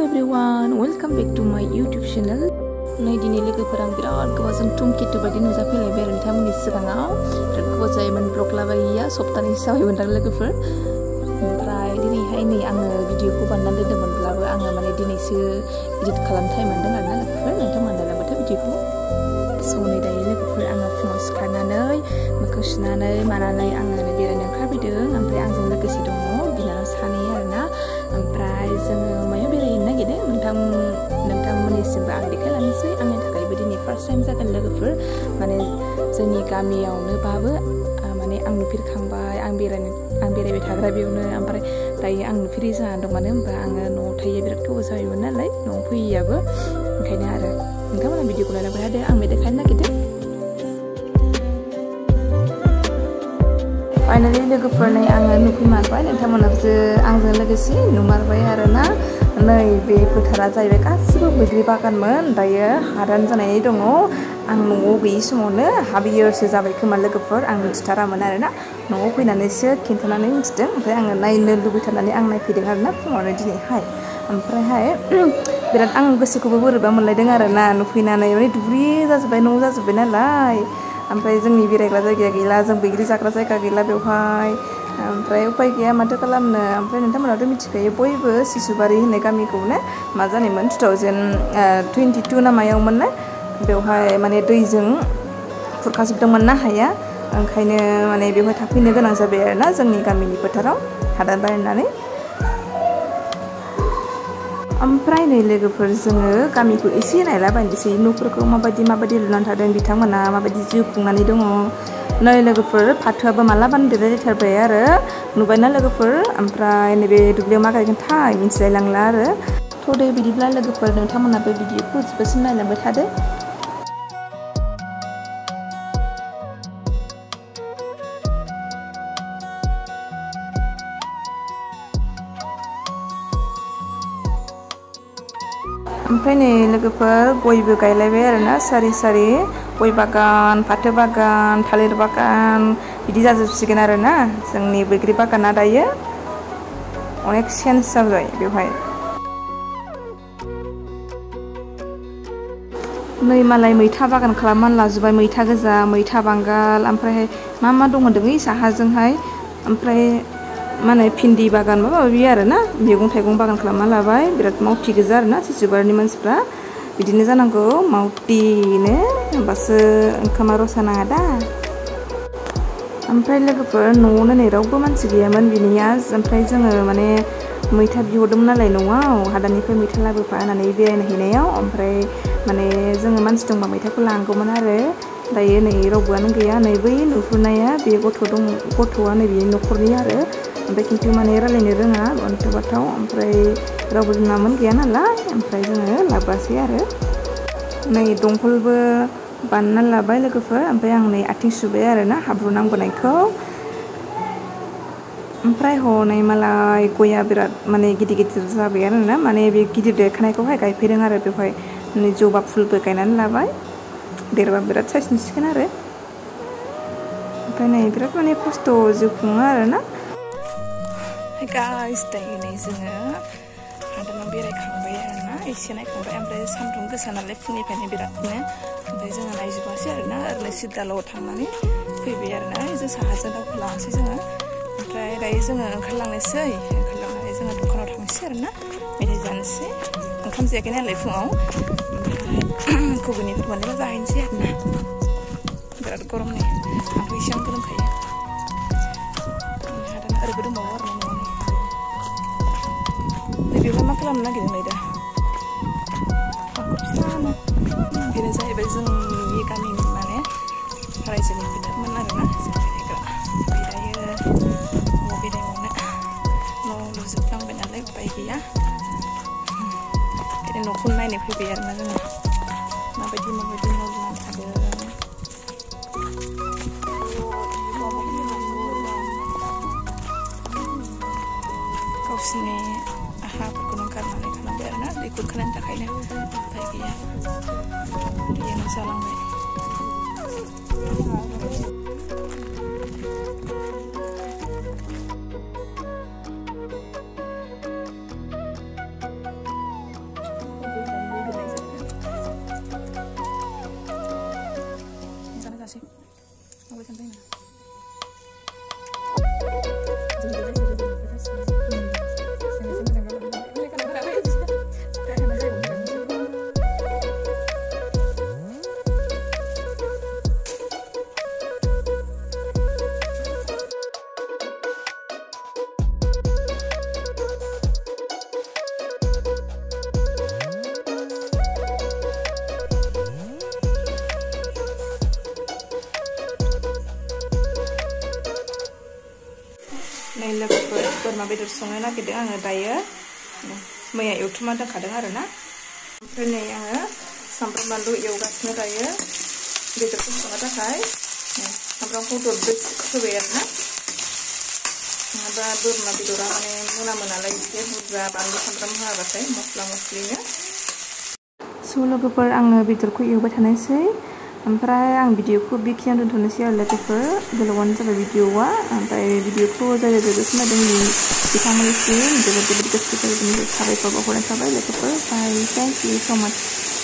everyone, welcome back to my YouTube channel. Nay dini लोगोफोर आं बिराद गोबावजों टुमकेतु बायदि नुजाफैलायबाय आरो नोंथांमोननि सिगाङाव बिराद गोबाव जायोमोन ब्लग लाबायैया सप्ताहनि जाबायमोनदां लोगोफोर ओमफ्राय दिनैहाय नै आङो भिडिअखौ बानायनानै दोनदोंमोनब्लाबो आङो माने दिनैसो एडिट खालामनो टाइम मोनदों आरोना लोगोफोर नोंथांमोना लाबाथाय भिडिअखौ स' नै दायो लोगोफोर आङो फुङाव सिखारनानै मोखां सुनानै मानानै आङो बेरायनो ओंखारबोदों ओमफ्राय आंजों लोगोसे दङ बिनानाव सानै आरोना ओमफ्राय जोङो मायाव बेरायहैनो नागिरदों नोंथांमोननिसिमबो आं देखायलांनोसै आंनि थाखायबो दिनै फार्स्ट टाइम जागोन लोगोफोर माने जोंनि गामियावनोबाबो माने आं नुफेरखांबाय आं बेरायबाय थाग्रा बेयावनो ओमफ्राय दायो आं नुफेरै जाना दं मानो होनबा आङो न'आव थायो बिराद गोबाव जाबायमोन नालाय न'आव फैयैयाबो ओंखायनो आरो नोंथांमोना भिडिअखौ नायलांबाय थादो आं बे देखायनो नागिरदों फाइनालि लोगोफोर नै आङो नुफैमारबाय नोंथांमोनाबो आंजों लोगोसे नुमारबाय आरोना नै बे फोथारा जाहैबाय गासिबो बैग्रि बागानमोन दायो हादान जानानै दङ आं न'आव गैयै समावनो हाफ इयारसो जाबाय खोमा लोगोफोर आं मिथिथारामोन आरोना न'आव फैनानैसो खिन्थानानै मिथिदों ओमफ्राय आङो नायनो लुबैथारनानै आं नायफैदों आरोना फुङावनो दिनैहाय ओमफ्रायहाय बिराद आं गोसोखौबो बोरैबा मोनलायदों आरोना नुफैनानै माने दुब्लि जाजोब्बाय न' जाजोब्बाय नालाय ओमफ्राय जोंनि बेरायग्रा जायगाया गैला जों बैग्रि जाग्रा जायगा गैला बेवहाय ओमफ्राय उपाय गैया माथो खालामनो ओमफ्राय नोंथांमोनाथ' मिथिखायो बयबो सिसुबारि होननाय गामिखौनो मा जानायमोन 2022 ना मायावमोन ना बेवहाय माने दैजों खुरखाजोबदोंमोन ना हाया ओंखायनो माने बेवहाय थाफैनो गोनां जाबाय आरोना जोंनि गामिनि फोथाराव हादान बानायनानै ओमफ्राय नै लोगोफोर जोङो गामिखौ एसे नायलाबायनोसै न'फोरखौ माबायदि लुनानै थादों बिथांमोना माबायदि जिउ खुंनानै दङ नै लोगोफोर फाथोआबो मालाबानो देरलायथारबाय आरो नुबायना लोगोफोर ओमफ्राय नैबे दुब्लियाव मा गायगोनथाय मिथिलायलांला आरो थ' दे बिदिब्ला लोगोफोर नोंथांमोनाबो भिडिअखौ जोबजासिम नायलांबाय थादो ओमफ्राय नै लोगोफोर गयबो गायलायबाय आरोना सारि सारि गय बागान फाथो बागान थालिर बागान बिदि जाजोबसिगोन आरोना जोंनि बैग्रि बागाना दायो अनेक चेन्ज जाबाय बेवहाय नै मालाय मैथा बागान खालामनानै लाजोबबाय मैथा गोजा मैथा बांगाल ओमफ्रायहाय मा दं होनदों ओइ साहाजोंहाय ओमफ्राय मा होनो भिन्दि बागान माबा माबि आरोना मैगं थाइगं बागान खालामना लाबाय बिराद मावथि गोजा आरोना सिसुबारिनि मानसिफ्रा बिदिनो जानांगौ मावथिनो होमबासो ओंखामा रसा नाङा दा ओमफ्राय लोगोफोर न'आवनो नै रावबो मानसि गैयामोन बिनिया ओमफ्राय जोङो माने मैथा बिहरदोंमोन नालाय न'आव हादाननिफ्राय मैथा लाबोफा होननानै बेरायनो हैनायाव ओमफ्राय माने जोङो मानसि दंबा मैथाखौ लांगौमोन आरो दायो नै रावबोआनो गैया नै बै नुहुरनाया बे गथ'आ नै बेनि न'खरनि आरो ओमफ्राय खिन्थु माने रायलायनो रोङा अन्थाव बाथाव ओमफ्राय रावबो बिमामोन गैया नालाय ओमफ्राय जोङो लाबोआसै आरो नै दंखलबो बानायनानै लाबाय लोगोफोर ओमफ्राय आं नै आथिं सुबाय आरोना हाब्रु नांबोनायखौ ओमफ्राय हनै मालाय गया बिराद माने गिदिर जाबाय आरोना माने बे गिदिर देरखानायखौहाय गायफैदों आरो बेवहाय नै जबा फुलबो गायनानै लाबाय देरबा बिराद साइज नुसिगोन आरो ओमफ्राय नै बिराद माने खस्थ' जिउ खुङो आरोना गाइस दायो नै जोङो हादानाव बेरायखांबाय आरोना एसे नायखांबाय ओमफ्राय सान्दुं गोसा नालाय फुंनिफ्रायनो बिरादनो ओमफ्य जोङो नायजोबासै आरोना ओरैनो सिदाल' थांनानै फैबाय आरोना जों साहाजों दावखोलांसै जोङो ओमफ्राय दायो जोङो ओंखारलांनानै जोङो दखानाव थांनोसै आरोना मेथाइ जानोसै ओंखाम जायाखै नालाय फुङाव ओमफ्राय गुबुननिफोर मोनोबा जाहैनोसै आरोना बिराद गरमनि आंथ' एसेबां गोलोमखायो हादाना ओरैबो दंबावो आरोना बेवहाय मा खालामनो नागिरदों नै दा हाखर फिसानो बेनो जाहैबाय जोंनि गामिनि माने रायजोनि फोथारमोन आरोना जों बेरायग्रा दायो न'आव बेरायबावनो न' लुजोबनांबाय नालाय उपाय गैया ओंखायनो न'खौ नायनो फैबाय आरोना जोङो माबायदि न' लुनानै थादों गावसिनि हाफोरखौनो गारनानै खालामबाय आरोना दै खुरखानायनि थाखायनो उपाय गैया दैयानो जालांबाय नै लोगोफोर बोरमा बेदर संनो नागिरदों आङो दायो मैया एवथुमना दोनखादों आरो ना ओमफ्राय नै आङो सामब्राम बानलु एवगासिनो दायो बेदरखौ संनो थाखाय सामब्रामखौ दरब्रै होबाय आरो ना नङाबा बोरमा बेदरा माने मोनामो नालाय एसे बुरजा बानलु सामब्राम होआबाथाय मस्ला मस्लिनो स' लोगोफोर आङो बेदरखौ एवबाय थानोसै ओमफ्राय आं भिडिअखौ बेखिनियाव दोनथ'नोसै आरो लोगोफोर गोलावानो जाबाय भिडिअआ ओमफ्राय भिडिअखौ जाय खोनादों बिथांमोननिसिम जोबोद गोसो गोरबोनिफ्राय साबायखर बावहरनाय थाबाय लोगोफोर बाय थेंक इउ स' माच